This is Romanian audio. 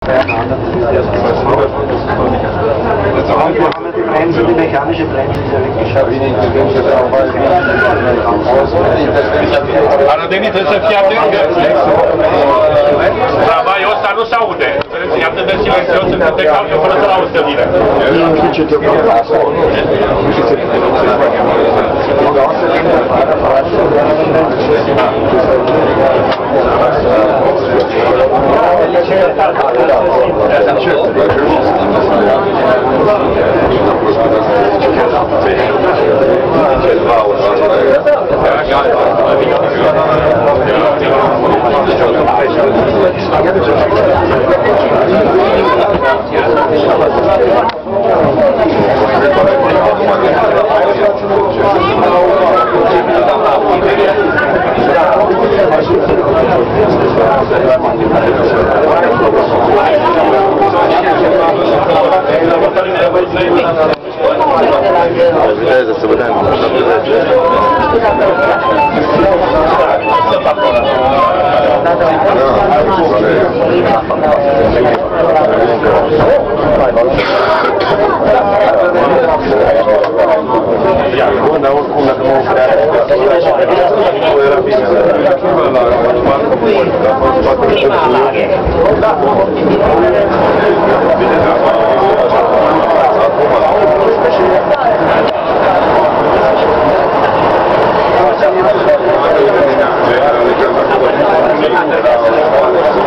Die mechanische Bremse ist ja wirklich schade. Arădenii trebuie să fie atenți. Tramvaiul ăsta nu se aude. E atât de silențios încât te calcă fără să-l auzi pe mine. Să vedem. Dar oricum, dacă mă oferea, era bine. Acum,